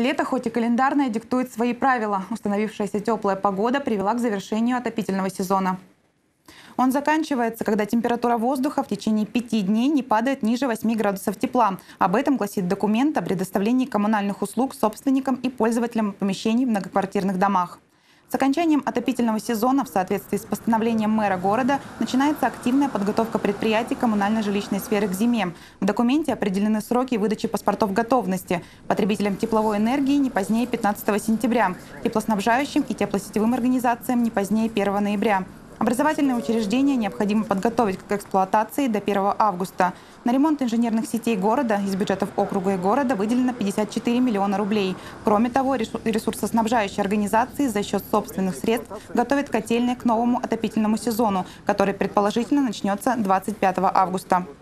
Лето, хоть и календарное, диктует свои правила. Установившаяся теплая погода привела к завершению отопительного сезона. Он заканчивается, когда температура воздуха в течение 5 дней не падает ниже 8 градусов тепла. Об этом гласит документ о предоставлении коммунальных услуг собственникам и пользователям помещений в многоквартирных домах. С окончанием отопительного сезона в соответствии с постановлением мэра города начинается активная подготовка предприятий коммунально-жилищной сферы к зиме. В документе определены сроки выдачи паспортов готовности потребителям тепловой энергии не позднее 15 сентября, теплоснабжающим и теплосетевым организациям не позднее 1 ноября. Образовательные учреждения необходимо подготовить к эксплуатации до 1 августа. На ремонт инженерных сетей города из бюджетов округа и города выделено 54 миллиона рублей. Кроме того, ресурсоснабжающие организации за счет собственных средств готовят котельные к новому отопительному сезону, который предположительно начнется 25 августа.